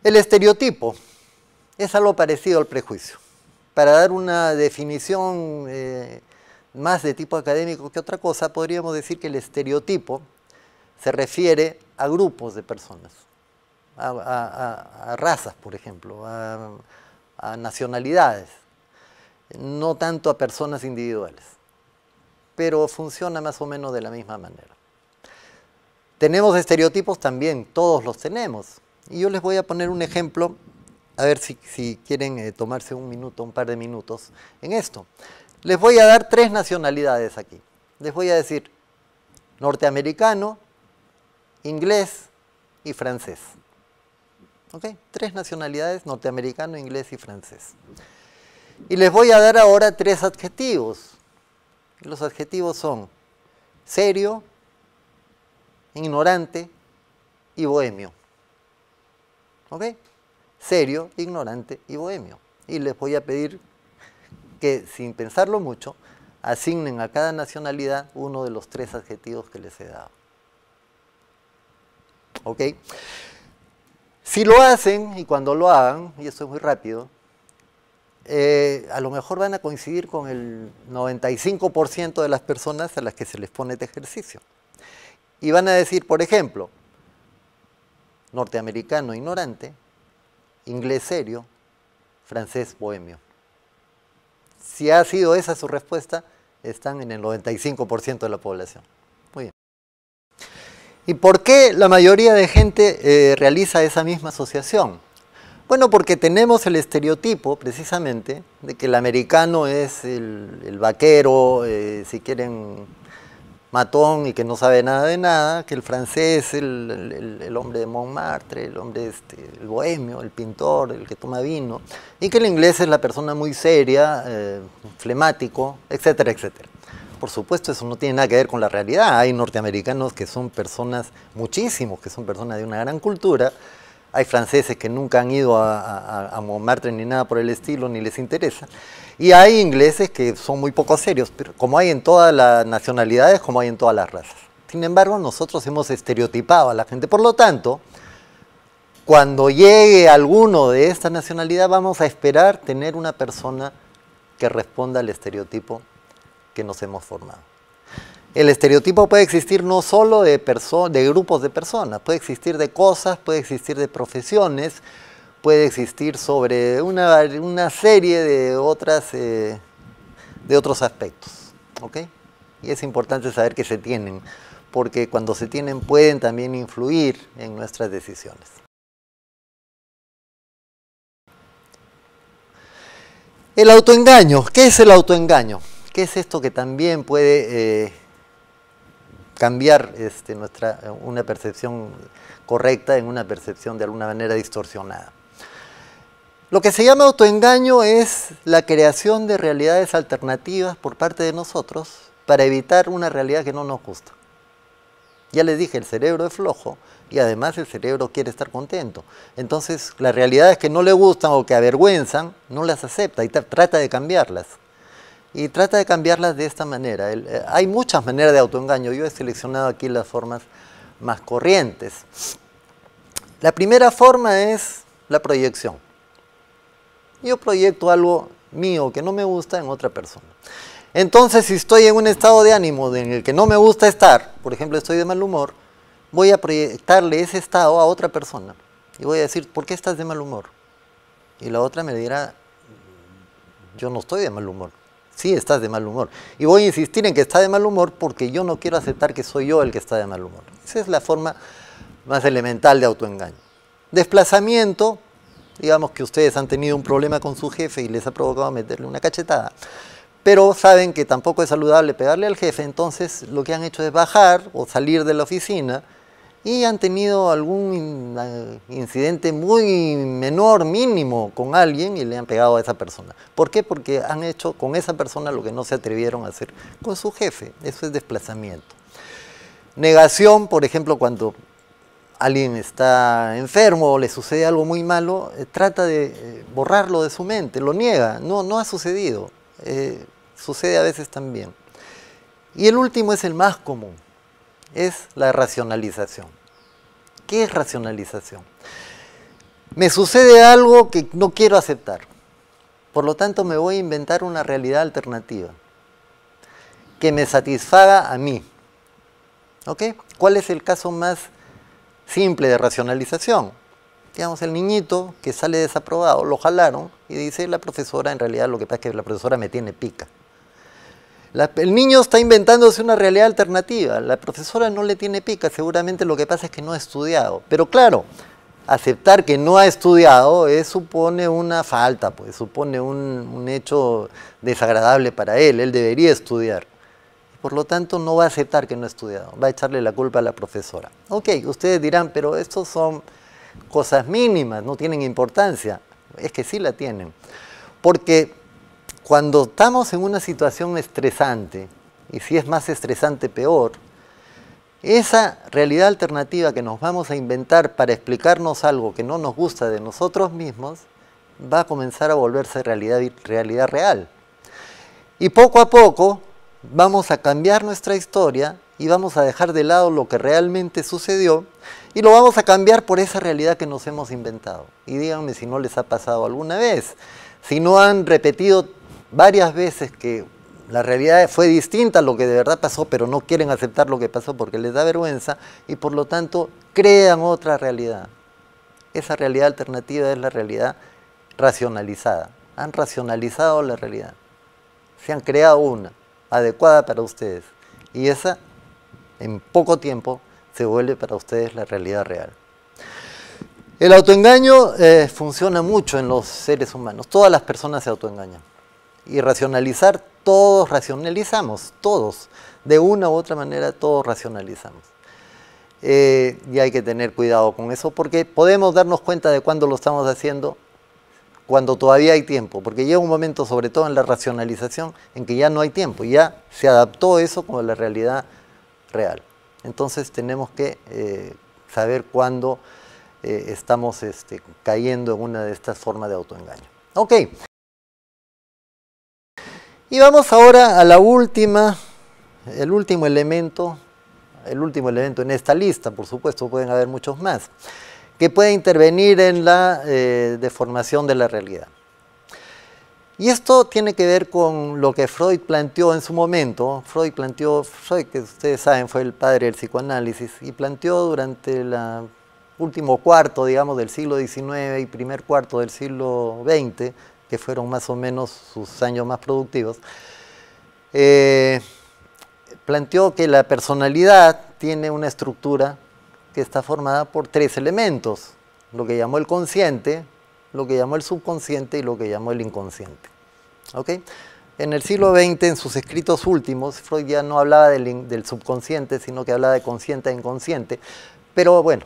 El estereotipo es algo parecido al prejuicio. Para dar una definición más de tipo académico que otra cosa, podríamos decir que el estereotipo se refiere a grupos de personas, a razas, por ejemplo, a nacionalidades, no tanto a personas individuales, pero funciona más o menos de la misma manera. Tenemos estereotipos también, todos los tenemos, y yo les voy a poner un ejemplo, a ver si quieren tomarse un minuto, un par de minutos en esto. Les voy a dar 3 nacionalidades aquí. Les voy a decir norteamericano, inglés y francés. ¿Ok? 3 nacionalidades, norteamericano, inglés y francés. Y les voy a dar ahora 3 adjetivos. Los adjetivos son serio, ignorante y bohemio. ¿Ok? Serio, ignorante y bohemio. Y les voy a pedir que, sin pensarlo mucho, asignen a cada nacionalidad uno de los 3 adjetivos que les he dado. ¿Ok? Si lo hacen, y cuando lo hagan, y esto es muy rápido, a lo mejor van a coincidir con el 95% de las personas a las que se les pone este ejercicio. Y van a decir, por ejemplo, norteamericano ignorante, inglés serio, francés bohemio. Si ha sido esa su respuesta, están en el 95% de la población. Muy bien. ¿Y por qué la mayoría de gente realiza esa misma asociación? Bueno, porque tenemos el estereotipo, precisamente, de que el americano es el vaquero, si quieren, matón y que no sabe nada de nada, que el francés es el hombre de Montmartre, el hombre el bohemio, el pintor, el que toma vino, y que el inglés es la persona muy seria, flemático, etcétera, etcétera. Por supuesto, eso no tiene nada que ver con la realidad. Hay norteamericanos que son personas, muchísimos, que son personas de una gran cultura. Hay franceses que nunca han ido a Montmartre ni nada por el estilo, ni les interesa. Y hay ingleses que son muy poco serios, pero como hay en todas las nacionalidades, como hay en todas las razas. Sin embargo, nosotros hemos estereotipado a la gente. Por lo tanto, cuando llegue alguno de esta nacionalidad, vamos a esperar tener una persona que responda al estereotipo que nos hemos formado. El estereotipo puede existir no solo de grupos de personas, puede existir de cosas, puede existir de profesiones, puede existir sobre una serie de otros aspectos. ¿Ok? Y es importante saber que se tienen, porque cuando se tienen pueden también influir en nuestras decisiones. El autoengaño. ¿Qué es el autoengaño? ¿Qué es esto que también puede cambiar una percepción correcta en una percepción de alguna manera distorsionada? Lo que se llama autoengaño es la creación de realidades alternativas por parte de nosotros para evitar una realidad que no nos gusta. Ya les dije, el cerebro es flojo y además el cerebro quiere estar contento. Entonces, las realidades que no le gustan o que avergüenzan, no las acepta y trata de cambiarlas. Y trata de cambiarlas de esta manera. Hay muchas maneras de autoengaño. Yo he seleccionado aquí las formas más corrientes. La primera forma es la proyección. Yo proyecto algo mío que no me gusta en otra persona. Entonces, si estoy en un estado de ánimo en el que no me gusta estar, por ejemplo, estoy de mal humor, voy a proyectarle ese estado a otra persona. Y voy a decir, ¿por qué estás de mal humor? Y la otra me dirá, yo no estoy de mal humor. Sí, estás de mal humor. Y voy a insistir en que está de mal humor porque yo no quiero aceptar que soy yo el que está de mal humor. Esa es la forma más elemental de autoengaño. Desplazamiento, digamos que ustedes han tenido un problema con su jefe y les ha provocado meterle una cachetada, pero saben que tampoco es saludable pegarle al jefe, entonces lo que han hecho es bajar o salir de la oficina y han tenido algún incidente muy menor, mínimo, con alguien y le han pegado a esa persona. ¿Por qué? Porque han hecho con esa persona lo que no se atrevieron a hacer con su jefe. Eso es desplazamiento. Negación, por ejemplo, cuando alguien está enfermo o le sucede algo muy malo, trata de borrarlo de su mente, lo niega, no ha sucedido. Sucede a veces también. Y el último es el más común. Es la racionalización. ¿Qué es racionalización? Me sucede algo que no quiero aceptar. Por lo tanto, me voy a inventar una realidad alternativa que me satisfaga a mí. ¿Ok? ¿Cuál es el caso más simple de racionalización? Digamos, el niñito que sale desaprobado, lo jalaron y dice la profesora, en realidad lo que pasa es que la profesora me tiene pica. El niño está inventándose una realidad alternativa, la profesora no le tiene pica, seguramente lo que pasa es que no ha estudiado. Pero claro, aceptar que no ha estudiado supone una falta, pues, supone un hecho desagradable para él debería estudiar. Por lo tanto, no va a aceptar que no ha estudiado, va a echarle la culpa a la profesora. Ok, ustedes dirán, pero estos son cosas mínimas, no tienen importancia. Es que sí la tienen, porque cuando estamos en una situación estresante, y si es más estresante peor, esa realidad alternativa que nos vamos a inventar para explicarnos algo que no nos gusta de nosotros mismos, va a comenzar a volverse realidad real. Y poco a poco vamos a cambiar nuestra historia y vamos a dejar de lado lo que realmente sucedió y lo vamos a cambiar por esa realidad que nos hemos inventado. Y díganme si no les ha pasado alguna vez, si no han repetido varias veces que la realidad fue distinta a lo que de verdad pasó, pero no quieren aceptar lo que pasó porque les da vergüenza y por lo tanto crean otra realidad. Esa realidad alternativa es la realidad racionalizada. Han racionalizado la realidad. Se han creado una adecuada para ustedes y esa en poco tiempo se vuelve para ustedes la realidad real. El autoengaño funciona mucho en los seres humanos. Todas las personas se autoengañan. Y racionalizar, todos racionalizamos, todos. De una u otra manera, todos racionalizamos. Y hay que tener cuidado con eso porque podemos darnos cuenta de cuándo lo estamos haciendo, cuando todavía hay tiempo. Porque llega un momento, sobre todo en la racionalización, en que ya no hay tiempo. Ya se adaptó eso como la realidad real. Entonces tenemos que saber cuándo estamos cayendo en una de estas formas de autoengaño. Ok. Y vamos ahora a el último elemento en esta lista, por supuesto, pueden haber muchos más, que puede intervenir en la deformación de la realidad. Y esto tiene que ver con lo que Freud planteó en su momento. Freud, que ustedes saben, fue el padre del psicoanálisis, y planteó durante el último cuarto, digamos, del siglo XIX y primer cuarto del siglo XX, que fueron más o menos sus años más productivos, planteó que la personalidad tiene una estructura que está formada por tres elementos, lo que llamó el consciente, lo que llamó el subconsciente y lo que llamó el inconsciente. ¿Okay? En el siglo XX, en sus escritos últimos, Freud ya no hablaba del subconsciente, sino que hablaba de consciente e inconsciente, pero bueno,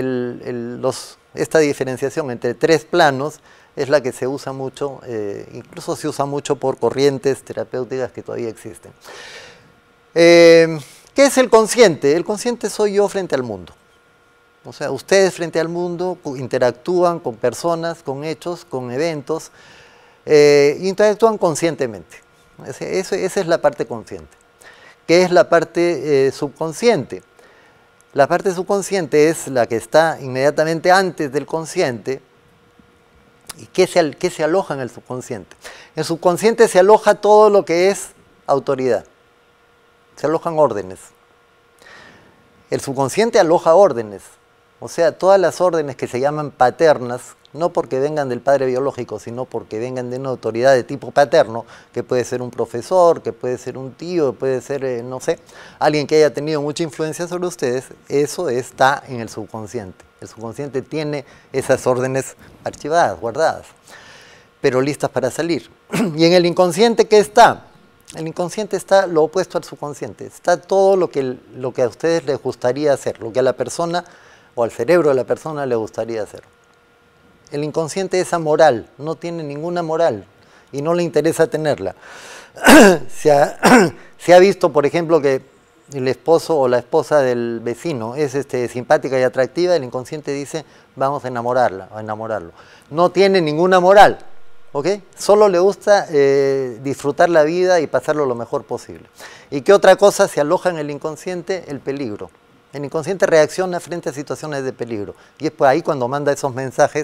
esta diferenciación entre tres planos es la que se usa mucho, incluso se usa mucho por corrientes terapéuticas que todavía existen. ¿Qué es el consciente? El consciente soy yo frente al mundo. O sea, ustedes frente al mundo interactúan con personas, con hechos, con eventos, interactúan conscientemente. Esa es la parte consciente. ¿Qué es la parte subconsciente? La parte subconsciente es la que está inmediatamente antes del consciente. ¿Y qué se aloja en el subconsciente? En el subconsciente se aloja todo lo que es autoridad. Se alojan órdenes. El subconsciente aloja órdenes. O sea, todas las órdenes que se llaman paternas, no porque vengan del padre biológico, sino porque vengan de una autoridad de tipo paterno, que puede ser un profesor, que puede ser un tío, puede ser, no sé, alguien que haya tenido mucha influencia sobre ustedes, eso está en el subconsciente. El subconsciente tiene esas órdenes archivadas, guardadas, pero listas para salir. ¿Y en el inconsciente qué está? El inconsciente está lo opuesto al subconsciente. Está todo lo que a ustedes les gustaría hacer, lo que a la persona o al cerebro de la persona le gustaría hacer. El inconsciente es amoral, no tiene ninguna moral y no le interesa tenerla. Se ha visto, por ejemplo, que el esposo o la esposa del vecino es simpática y atractiva, el inconsciente dice, vamos a enamorarla o enamorarlo. No tiene ninguna moral, ¿ok? Solo le gusta disfrutar la vida y pasarlo lo mejor posible. ¿Y qué otra cosa se aloja en el inconsciente? El peligro. El inconsciente reacciona frente a situaciones de peligro. Y es por ahí cuando manda esos mensajes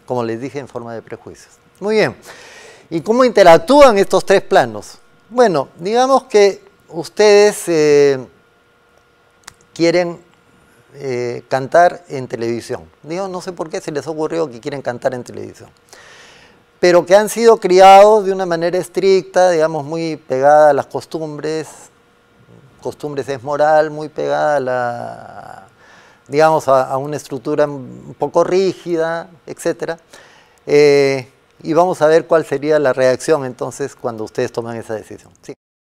como les dije, en forma de prejuicios. Muy bien. ¿Y cómo interactúan estos tres planos? Bueno, digamos que ustedes quieren cantar en televisión. Digo, no sé por qué se les ocurrió que quieren cantar en televisión. Pero que han sido criados de una manera estricta, digamos, muy pegada a las costumbres. Costumbres es moral, muy pegada digamos, a una estructura un poco rígida, etc. Y vamos a ver cuál sería la reacción entonces cuando ustedes toman esa decisión. ¿Sí?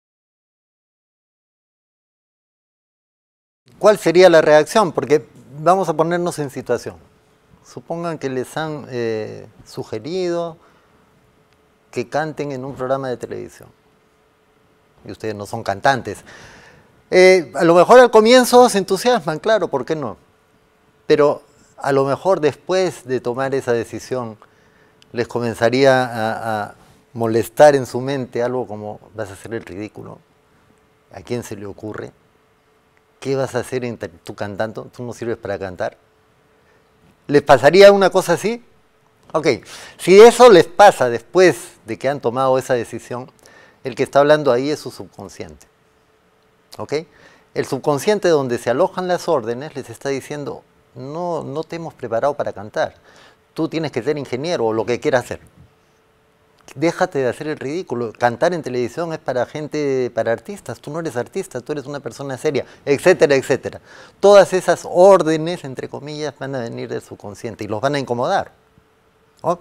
¿Cuál sería la reacción? Porque vamos a ponernos en situación. Supongan que les han sugerido que canten en un programa de televisión. Y ustedes no son cantantes. A lo mejor al comienzo se entusiasman, claro, ¿por qué no? Pero a lo mejor después de tomar esa decisión les comenzaría a molestar en su mente algo como: vas a hacer el ridículo, ¿a quién se le ocurre? ¿Qué vas a hacer tú cantando? ¿Tú no sirves para cantar? ¿Les pasaría una cosa así? Ok, si eso les pasa después de que han tomado esa decisión, el que está hablando ahí es su subconsciente. ¿Ok? El subconsciente, donde se alojan las órdenes, les está diciendo: no te hemos preparado para cantar. Tú tienes que ser ingeniero o lo que quieras hacer. Déjate de hacer el ridículo. Cantar en televisión es para gente, para artistas. Tú no eres artista, tú eres una persona seria, etcétera, etcétera. Todas esas órdenes, entre comillas, van a venir del subconsciente y los van a incomodar, ¿no?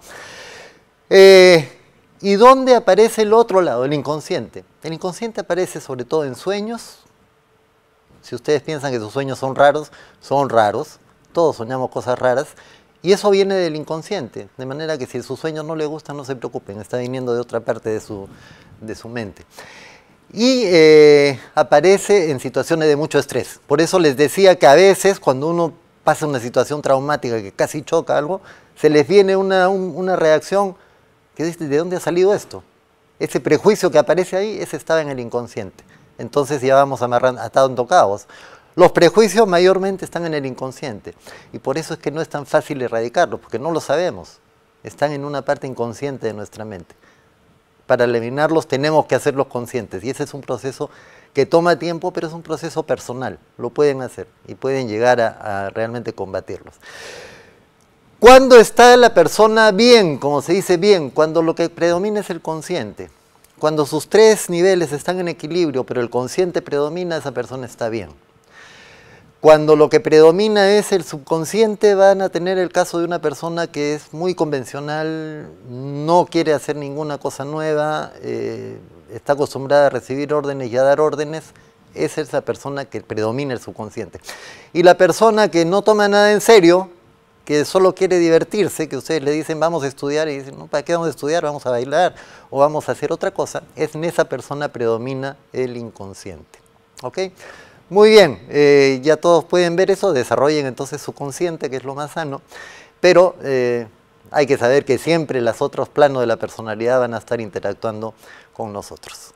¿Y dónde aparece el otro lado, el inconsciente? El inconsciente aparece sobre todo en sueños. Si ustedes piensan que sus sueños son raros, son raros. Todos soñamos cosas raras. Y eso viene del inconsciente. De manera que si sus sueños no les gustan, no se preocupen. Está viniendo de otra parte de su mente. Y aparece en situaciones de mucho estrés. Por eso les decía que a veces, cuando uno pasa una situación traumática que casi choca algo, se les viene una reacción que dice: ¿de dónde ha salido esto? Ese prejuicio que aparece ahí, ese estaba en el inconsciente. Entonces ya vamos atando cabos. Los prejuicios mayormente están en el inconsciente. Y por eso es que no es tan fácil erradicarlos, porque no lo sabemos. Están en una parte inconsciente de nuestra mente. Para eliminarlos tenemos que hacerlos conscientes. Y ese es un proceso que toma tiempo, pero es un proceso personal. Lo pueden hacer y pueden llegar a realmente combatirlos. ¿Cuándo está la persona bien? Como se dice bien, cuando lo que predomina es el consciente. Cuando sus tres niveles están en equilibrio, pero el consciente predomina, esa persona está bien. Cuando lo que predomina es el subconsciente, van a tener el caso de una persona que es muy convencional, no quiere hacer ninguna cosa nueva, está acostumbrada a recibir órdenes y a dar órdenes. Esa es la persona que predomina el subconsciente. Y la persona que no toma nada en serio, que solo quiere divertirse, que ustedes le dicen: vamos a estudiar, y dicen: no, ¿para qué vamos a estudiar? Vamos a bailar o vamos a hacer otra cosa. En esa persona predomina el inconsciente. ¿Ok? Muy bien, ya todos pueden ver eso. Desarrollen entonces su consciente, que es lo más sano, pero hay que saber que siempre los otros planos de la personalidad van a estar interactuando con nosotros.